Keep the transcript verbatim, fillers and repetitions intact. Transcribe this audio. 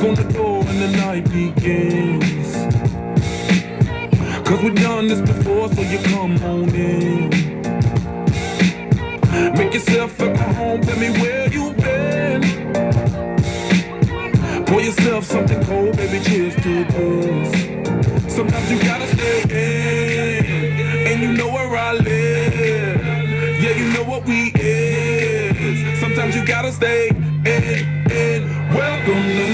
on the door and the night begins. Cause we've done this before, so you come on in. Make yourself at home, tell me where you've been. Pour yourself something cold, baby, cheers to this. Sometimes you gotta stay in, and you know where I live. Yeah, you know what we is. Sometimes you gotta stay in, in. Welcome to